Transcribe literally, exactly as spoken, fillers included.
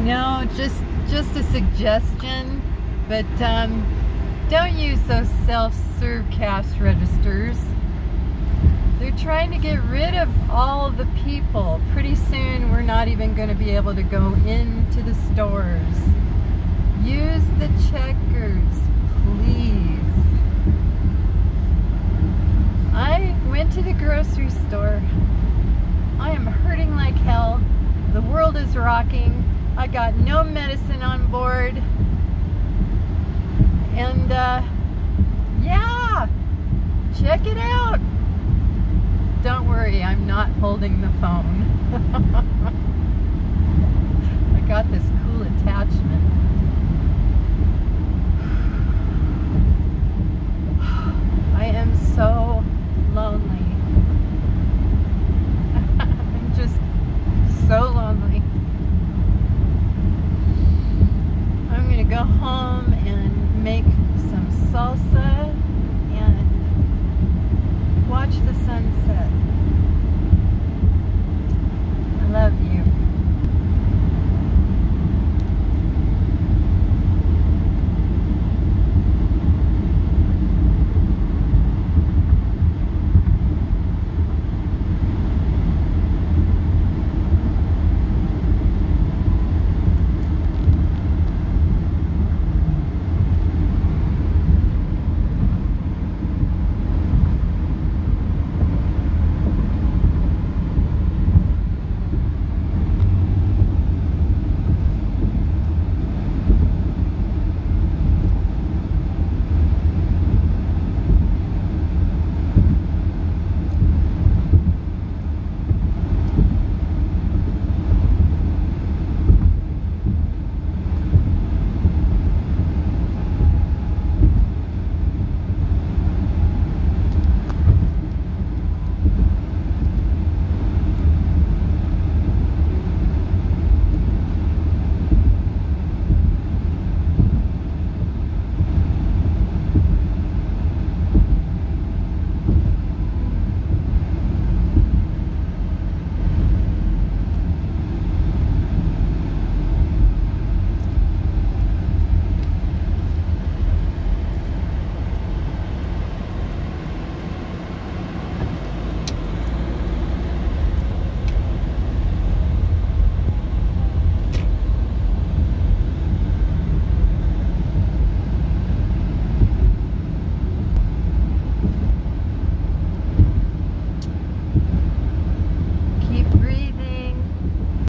No, just just a suggestion, but um, don't use those self-serve cash registers. They're trying to get rid of all the people. Pretty soon we're not even going to be able to go into the stores. Use the checkers, please. I went to the grocery store. I am hurting like hell. The world is rocking. I got no medicine on board. And uh, yeah, check it out. Don't worry, I'm not holding the phone. I got this cool attachment. I am so lonely.